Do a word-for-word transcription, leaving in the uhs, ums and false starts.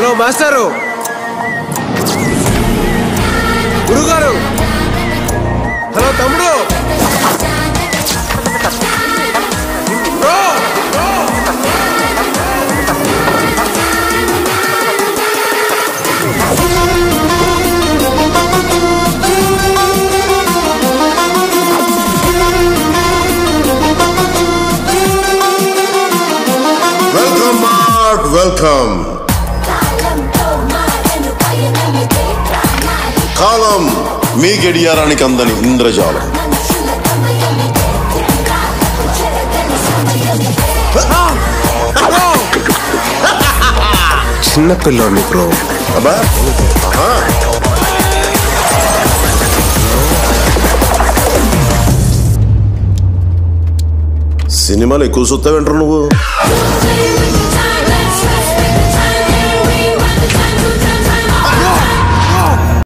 Hello master, గురుగారు, hello తమ్ముడు. Welcome Mark, welcome. కాలం మీ గడియారానికి అందని ఇంద్రజాలం. చిన్నపిల్లోని బ్రో. అబ్బా సినిమాలు ఎక్కువ చూస్తావేంటారు నువ్వు?